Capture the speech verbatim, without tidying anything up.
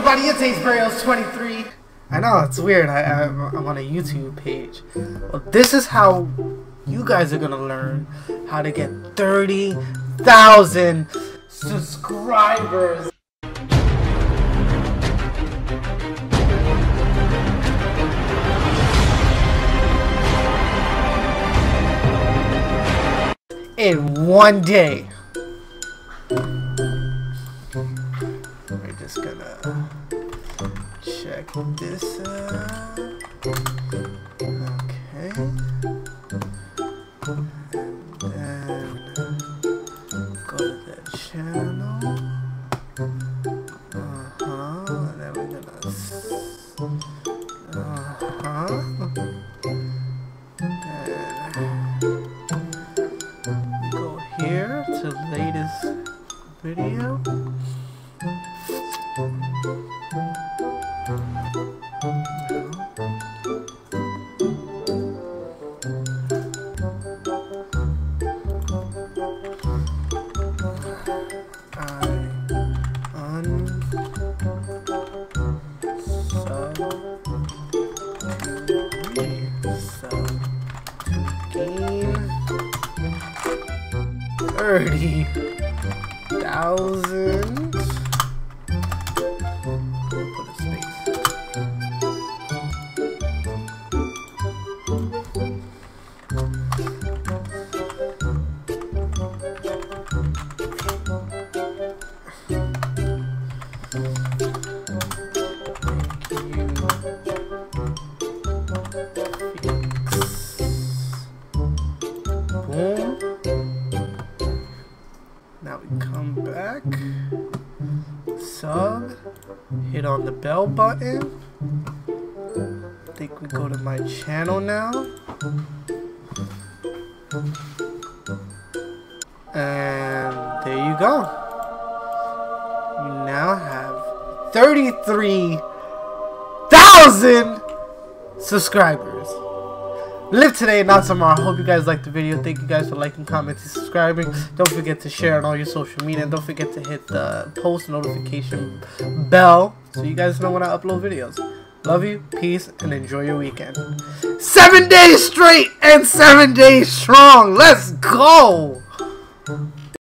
everybody, it's Ace Burials twenty-three. I know, it's weird, I, I'm, I'm on a YouTube page. Well, this is how you guys are gonna learn how to get thirty thousand subscribers. In one day. We're just gonna check this out. Okay. And then go to that channel. Uh-huh. And then we're gonna uh-huh. And go here to latest video. Thirty thousand. Put a space. Boom. Now we come back, sub, hit on the bell button. I think we go to my channel now. And there you go. You now have thirty-three thousand subscribers. Live today, not tomorrow. I hope you guys liked the video. Thank you guys for liking, commenting, subscribing. Don't forget to share on all your social media. And don't forget to hit the post notification bell so you guys know when I upload videos. Love you, peace, and enjoy your weekend. Seven days straight and seven days strong. Let's go!